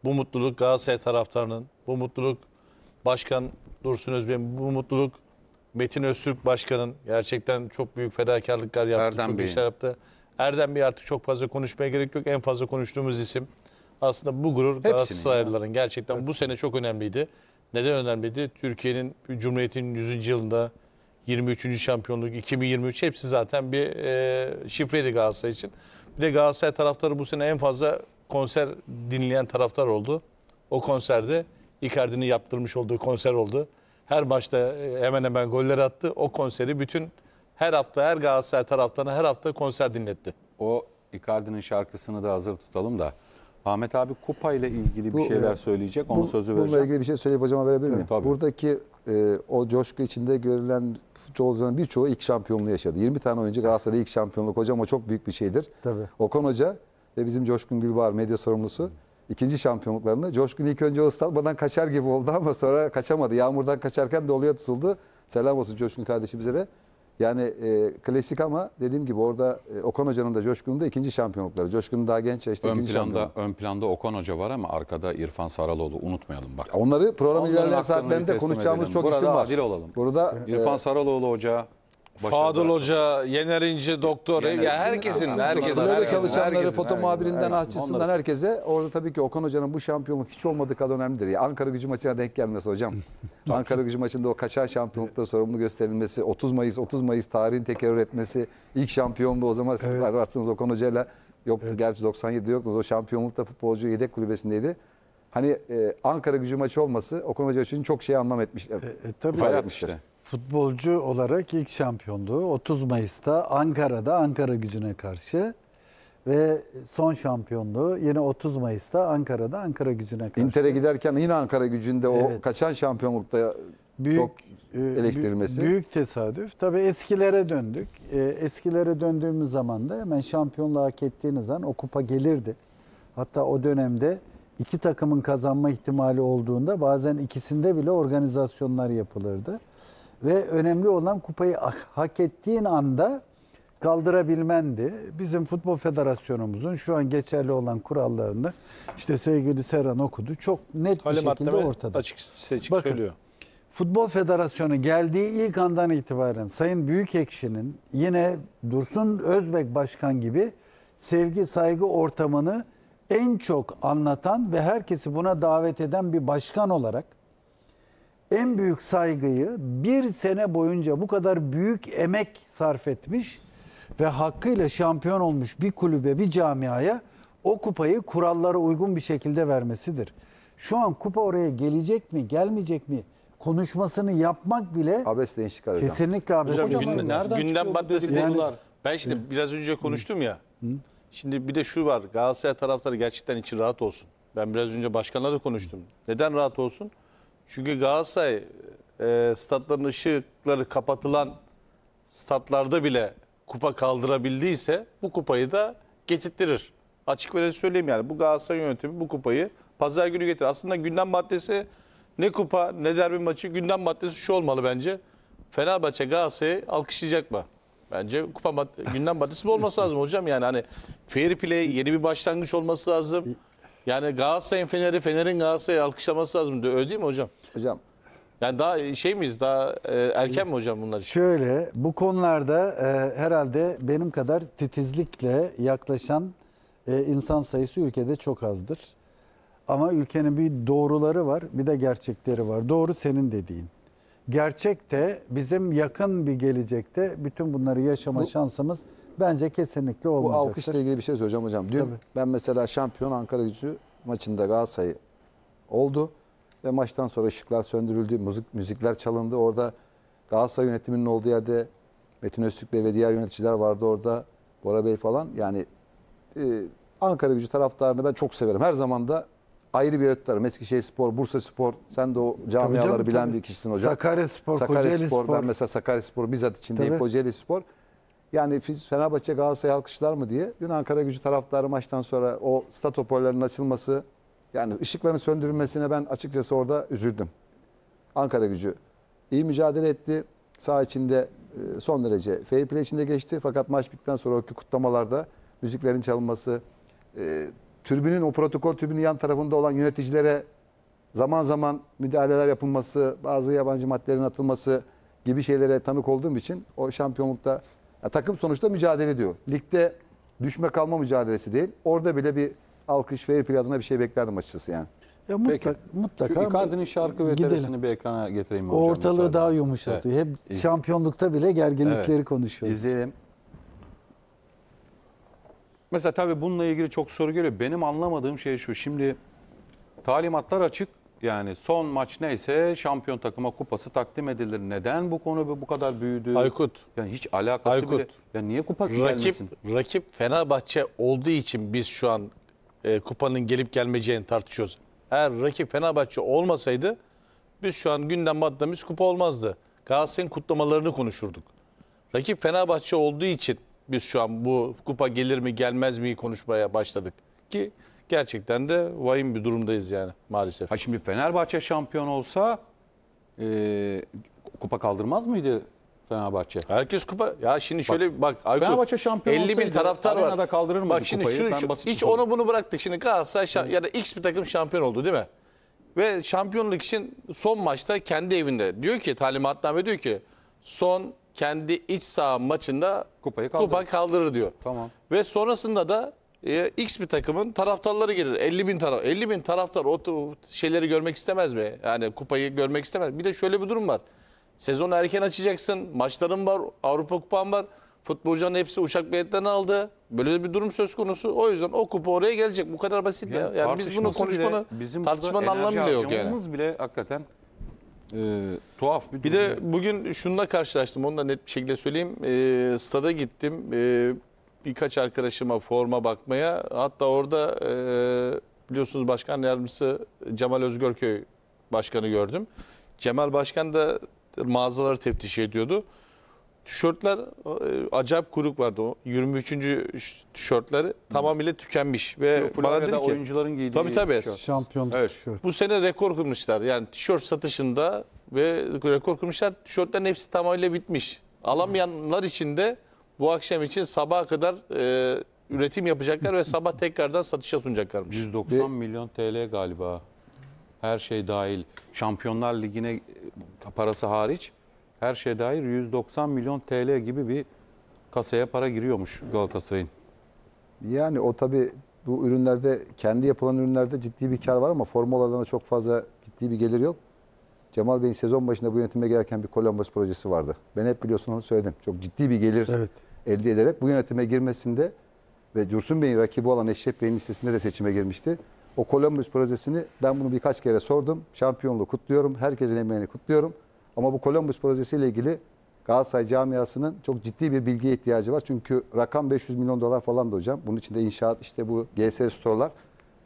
Bu mutluluk Galatasaray taraftarının, bu mutluluk Başkan Dursun Özbek'in, bu mutluluk Metin Öztürk Başkan'ın gerçekten çok büyük fedakarlıklar yaptı, Erdem çok Bey'in. işler yaptı. Erdem Bey artık çok fazla konuşmaya gerek yok. En fazla konuştuğumuz isim. Aslında bu gurur Galatasaraylıların gerçekten bu sene çok önemliydi. Neden önemliydi? Türkiye'nin, Cumhuriyet'in 100. yılında 23. şampiyonluk, 2023 hepsi zaten bir şifreydi Galatasaray için. Bir de Galatasaray taraftarı bu sene en fazla konser dinleyen taraftar oldu. O konserde Icardi'nin yaptırmış olduğu konser oldu. Her maçta hemen hemen goller attı. O konseri bütün her hafta her Galatasaray taraftarına her hafta konser dinletti. O Icardi'nin şarkısını da hazır tutalım da. Ahmet abi kupa ile ilgili bir şeyler söyleyecek. Onun sözü vereceğim. Bununla ilgili bir şey söyleyip hocama verebilir miyim? Tabii. Buradaki o coşku içinde görülen futbolcuların birçoğu ilk şampiyonluğu yaşadı. 20 tane oyuncu Galatasaray'da ilk şampiyonluk. Hocam o çok büyük bir şeydir. Tabii. Okan Hoca ve bizim Coşkun Gülbahar medya sorumlusu ikinci şampiyonluklarını. Coşkun ilk önce o ıslatmadan kaçar gibi oldu ama sonra kaçamadı. Yağmurdan kaçarken doluya tutuldu. Selam olsun Coşkun kardeşimize de. Yani klasik ama dediğim gibi orada Okan Hoca'nın da Coşkun'un da ikinci şampiyonlukları. Coşkun'un daha genç yaşta ikinci şampiyonluk. Ön planda Okan Hoca var ama arkada İrfan Saraloğlu, unutmayalım bak. Onları program Onların ilerleyen haklarını saatlerinde teslim konuşacağımız edelim. çok isim Burada var. adil olalım. Burada İrfan Saraloğlu Hoca, Fadıl Hoca, Yener İnci, Doktor, Yener. ya herkesin böyle çalışanları, foto herkesin, muhabirinden, herkesin. aşçısından Onları- herkese orada tabii ki Okan Hoca'nın bu şampiyonluk hiç olmadığı kadar önemlidir. Ya Ankara Gücü maçına denk gelmesi hocam. Ankara Gücü maçında o kaçan şampiyonlukta sorumlu gösterilmesi, 30 Mayıs tarihin tekerrür etmesi, ilk şampiyonluğu o zaman siz varsınız Okan Hoca'yla. Yok gerçi 97'de yoktunuz. O şampiyonlukta futbolcu yedek kulübesindeydi. Hani Ankara Gücü maçı olması Okan Hoca için çok şey anlam etmişler. Tabii. İfade Hayat etmiştir. işte. Futbolcu olarak ilk şampiyonluğu 30 Mayıs'ta Ankara'da Ankara Gücü'ne karşı ve son şampiyonluğu yine 30 Mayıs'ta Ankara'da Ankara Gücü'ne karşı. Inter'e giderken yine Ankara Gücü'nde o Evet. kaçan şampiyonlukta çok eleştirilmesi. Büyük tesadüf. Tabii eskilere döndük. Eskilere döndüğümüz zaman da hemen şampiyonluğu hak ettiğiniz zaman o kupa gelirdi. Hatta o dönemde iki takımın kazanma ihtimali olduğunda bazen ikisinde bile organizasyonlar yapılırdı. Ve önemli olan kupayı hak ettiğin anda kaldırabilmendi. Bizim Futbol Federasyonumuzun şu an geçerli olan kurallarını işte sevgili Serhan okudu. Çok net bir Halim şekilde Atlı ortada. açık seçik Bakın, söylüyor. Futbol Federasyonu geldiği ilk andan itibaren Sayın Büyükekşi'nin yine Dursun Özbek Başkan gibi sevgi saygı ortamını en çok anlatan ve herkesi buna davet eden bir başkan olarak en büyük saygıyı bir sene boyunca bu kadar büyük emek sarf etmiş ve hakkıyla şampiyon olmuş bir kulübe, bir camiaya o kupayı kurallara uygun bir şekilde vermesidir. Şu an kupa oraya gelecek mi, gelmeyecek mi konuşmasını yapmak bile Abes değişik hocam. kesinlikle abes. Hocam, nereden gündem çıkıyor bu maddesi dedikodular? değil. Ben şimdi biraz önce konuştum ya. Şimdi bir de şu var. Galatasaray taraftarı gerçekten için rahat olsun. Ben biraz önce başkanla da konuştum. Neden rahat olsun? Çünkü Galatasaray statların ışıkları kapatılan statlarda bile kupa kaldırabildiyse bu kupayı da getirtirir. Açık ve net söyleyeyim yani. Bu Galatasaray yönetimi bu kupayı pazar günü getirir. Aslında gündem maddesi ne kupa ne derbi maçı, gündem maddesi şu olmalı bence. Fenerbahçe Galatasaray'ı alkışlayacak mı? Bence gündem maddesi bu olması lazım hocam. Yani hani fair play, yeni bir başlangıç olması lazım. Yani Galatasaray'ın Fener'in Galatasaray'ı alkışlaması lazım. Öyle değil mi hocam? Hocam Yani daha şey miyiz? Daha erken mi hocam bunlar için? Şöyle, bu konularda herhalde benim kadar titizlikle yaklaşan insan sayısı ülkede çok azdır. Ama ülkenin bir doğruları var, bir de gerçekleri var. Doğru senin dediğin. Gerçek de bizim yakın bir gelecekte bütün bunları yaşama şansımız bence kesinlikle bu olmayacaktır. alkışla ilgili bir şey söyleyeceğim hocam. Dün Tabii. ben mesela şampiyon Ankara Gücü maçında Galatasaray oldu ve maçtan sonra ışıklar söndürüldü, müzikler çalındı. Orada Galatasaray yönetiminin olduğu yerde Metin Öztürk Bey ve diğer yöneticiler vardı orada. Bora Bey falan. Yani Ankara Gücü taraftarını ben çok severim. Her zaman da ayrı bir yere tutarım. Eskişehirspor, Bursaspor, sen de o camiaları canım, bilen tabii. bir kişisin hocam. Sakaryaspor, Sakaryaspor, Kocaelispor. ben mesela Sakaryaspor bizzat içindeyim. Tabii. Kocaelispor. Yani Fenerbahçe Galatasaray alkışlar mı diye. Dün Ankara Gücü taraftarı maçtan sonra o stat hoparlörlerinin açılması, yani ışıkların söndürülmesine ben açıkçası orada üzüldüm. Ankara Gücü iyi mücadele etti. Saha içinde son derece fair play içinde geçti. Fakat maç bittikten sonra o kutlamalarda müziklerin çalınması, tribünün, o protokol tribünün yan tarafında olan yöneticilere zaman zaman müdahaleler yapılması, bazı yabancı maddelerin atılması gibi şeylere tanık olduğum için o şampiyonlukta takım sonuçta mücadele ediyor. Ligde düşme kalma mücadelesi değil. Orada bile bir alkış, fair play adına bir şey beklerdim açıkçası yani. Ya Peki. mutlaka Şu Icardi'nin şarkı ve gidelim. teresini bir ekrana getireyim mi O hocam? ortalığı müsaade? daha yumuşatıyor. Hep şampiyonlukta bile gerginlikleri Evet. konuşuyoruz. İzleyelim. Mesela tabii bununla ilgili çok soru geliyor. Benim anlamadığım şey şu. Şimdi talimatlar açık. Yani son maç neyse şampiyon takıma kupası takdim edilir. Neden bu konu bu kadar büyüdü? Aykut. Yani hiç alakası Aykut. bile. Ya niye kupa gelmesin? Rakip Fenerbahçe olduğu için biz şu an kupanın gelip gelmeyeceğini tartışıyoruz. Eğer rakip Fenerbahçe olmasaydı biz şu an gündem maddemiz kupa olmazdı. Galatasaray'ın kutlamalarını konuşurduk. Rakip Fenerbahçe olduğu için biz şu an bu kupa gelir mi gelmez mi konuşmaya başladık. Ki gerçekten de vahim bir durumdayız yani maalesef. Ha şimdi Fenerbahçe şampiyon olsa kupa kaldırmaz mıydı Fenerbahçe? Herkes kupa. Ya şimdi şöyle bak Aykut, Fenerbahçe şampiyon 50 bin olsaydı taraftar var. arenada kaldırır mıydı Bak şimdi kupayı? Ben şu basit hiç tutalım. onu bunu bıraktık. Şimdi Galatasaray ya da X bir takım şampiyon oldu değil mi? Ve şampiyonluk için son maçta kendi evinde diyor ki talimatname diyor ki son kendi iç saha maçında Kupayı kaldırır. kupa kaldırır diyor. Tamam. Ve sonrasında da X bir takımın taraftarları gelir. 50 bin taraf. 50 bin taraftar o şeyleri görmek istemez mi? Yani kupayı görmek istemez. Bir de şöyle bir durum var. Sezonu erken açacaksın. Maçların var. Avrupa kupan var. Futbolcuların hepsi uçak biletlerini aldı. Böyle bir durum söz konusu. O yüzden o kupa oraya gelecek. Bu kadar basit ya. Yani biz bunu tartışması bile, konuşmanın, bizim tartışmanın burada anlamı enerji bile yok yani. harcamamız bile hakikaten tuhaf bir Bir durum. de bugün şununla karşılaştım. Onu da net bir şekilde söyleyeyim. Stada gittim. Birkaç arkadaşıma forma bakmaya. Hatta orada biliyorsunuz başkan yardımcısı Cemal Özgürköy başkanı gördüm. Cemal başkan da mağazaları teftiş ediyordu. Tişörtler acayip kuyruk vardı o. 23. tişörtleri tamamıyla tükenmiş ve bana Florya'da dedi ki oyuncuların giydiği tabii. tişört. Şampiyonluk Evet. tişört. bu sene rekor kırmışlar. Yani tişört satışında ve rekor kırmışlar. Tişörtlerin hepsi tamamıyla bitmiş. Alamayanlar için de bu akşam için sabaha kadar üretim yapacaklar ve sabah tekrardan satışa sunacaklarmış. 190 milyon TL galiba. Her şey dahil. Şampiyonlar Ligi'ne parası hariç her şey dahil 190 milyon TL gibi bir kasaya para giriyormuş Galatasaray'ın. Yani o tabii bu ürünlerde, kendi yapılan ürünlerde ciddi bir kar var ama formalardan çok fazla ciddi bir gelir yok. Cemal Bey'in sezon başında bu yönetime gelirken bir Columbus projesi vardı. Ben hep biliyorsun onu söyledim. Çok ciddi bir gelir Evet. elde ederek bu yönetime girmesinde ve Dursun Bey'in rakibi olan Eşref Bey'in listesinde de seçime girmişti. O Columbus projesini ben bunu birkaç kere sordum. Şampiyonluğu kutluyorum. Herkesin emeğini kutluyorum. Ama bu Columbus projesiyle ilgili Galatasaray camiasının çok ciddi bir bilgiye ihtiyacı var. Çünkü rakam 500 milyon dolar falan da hocam. Bunun içinde inşaat, işte bu GS Store'lar.